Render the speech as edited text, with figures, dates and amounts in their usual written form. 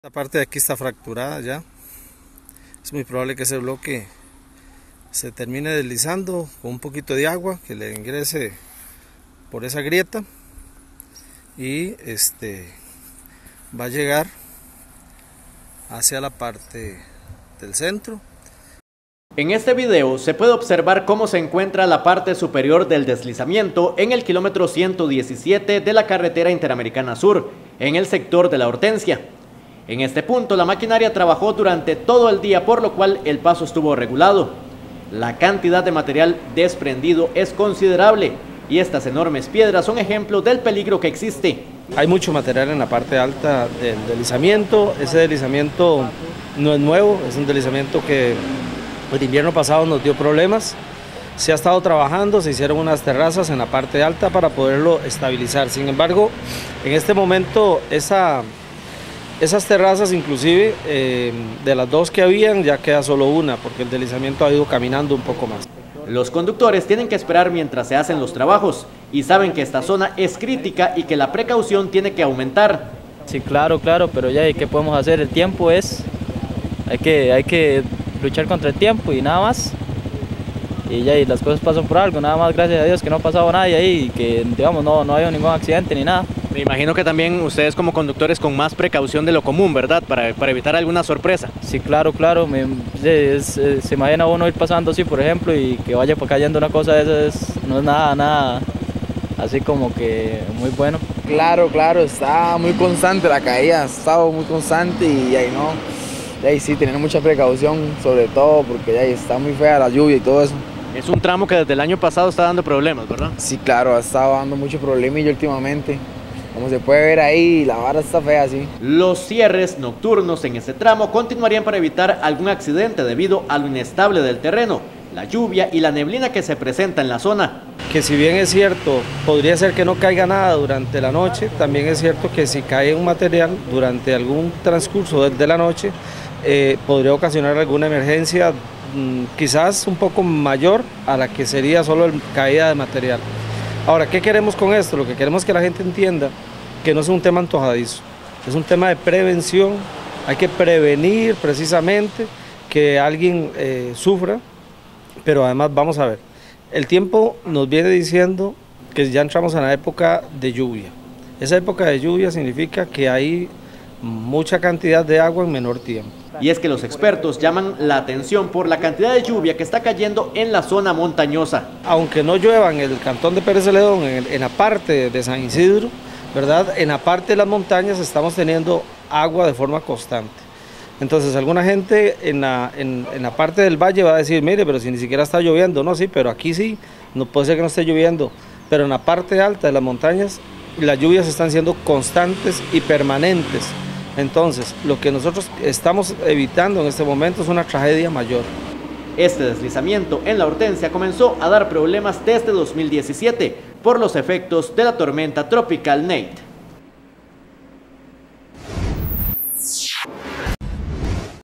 Esta parte de aquí está fracturada ya. Es muy probable que ese bloque se termine deslizando con un poquito de agua que le ingrese por esa grieta y va a llegar hacia la parte del centro. En este video se puede observar cómo se encuentra la parte superior del deslizamiento en el kilómetro 117 de la carretera Interamericana Sur, en el sector de La Hortensia. En este punto la maquinaria trabajó durante todo el día, por lo cual el paso estuvo regulado. La cantidad de material desprendido es considerable y estas enormes piedras son ejemplo del peligro que existe. Hay mucho material en la parte alta del deslizamiento. Ese deslizamiento no es nuevo, es un deslizamiento que el invierno pasado nos dio problemas. Se ha estado trabajando, se hicieron unas terrazas en la parte alta para poderlo estabilizar. Sin embargo, en este momento esas terrazas, inclusive de las dos que habían, ya queda solo una, porque el deslizamiento ha ido caminando un poco más. Los conductores tienen que esperar mientras se hacen los trabajos y saben que esta zona es crítica y que la precaución tiene que aumentar. Sí, claro, pero ya, ¿qué podemos hacer? El tiempo es, hay que luchar contra el tiempo y nada más. Y ya, y las cosas pasan por algo, nada más, gracias a Dios que no ha pasado nadie ahí y que, digamos, no ha habido ningún accidente ni nada. Me imagino que también ustedes como conductores con más precaución de lo común, ¿verdad? Para evitar alguna sorpresa. Sí, claro, se imagina uno ir pasando así, por ejemplo, y que vaya cayendo una cosa de esas, no es nada así como que muy bueno. Claro, está muy constante la caída, ha estado muy constante y ahí no. Y ahí sí, tener mucha precaución, sobre todo porque ahí está muy fea la lluvia y todo eso. Es un tramo que desde el año pasado está dando problemas, ¿verdad? Sí, claro, ha estado dando mucho problemilla últimamente. Como se puede ver ahí, la vara está fea, sí. Los cierres nocturnos en este tramo continuarían para evitar algún accidente debido a lo inestable del terreno, la lluvia y la neblina que se presenta en la zona. Que si bien es cierto, podría ser que no caiga nada durante la noche, también es cierto que si cae un material durante algún transcurso de la noche, podría ocasionar alguna emergencia, quizás un poco mayor a la que sería solo caída de material. Ahora, ¿qué queremos con esto? Lo que queremos es que la gente entienda que no es un tema antojadizo, es un tema de prevención. Hay que prevenir precisamente que alguien sufra, pero además vamos a ver, el tiempo nos viene diciendo que ya entramos en la época de lluvia. Esa época de lluvia significa que hay mucha cantidad de agua en menor tiempo. Y es que los expertos llaman la atención por la cantidad de lluvia que está cayendo en la zona montañosa. Aunque no llueva en el cantón de Pérez Celedón, en la parte de San Isidro, ¿verdad? En la parte de las montañas estamos teniendo agua de forma constante. Entonces alguna gente en la parte del valle va a decir, mire, pero si ni siquiera está lloviendo. No, sí, pero aquí sí, no puede ser que no esté lloviendo. Pero en la parte alta de las montañas las lluvias están siendo constantes y permanentes. Entonces, lo que nosotros estamos evitando en este momento es una tragedia mayor. Este deslizamiento en La Hortensia comenzó a dar problemas desde 2017 por los efectos de la tormenta tropical Nate.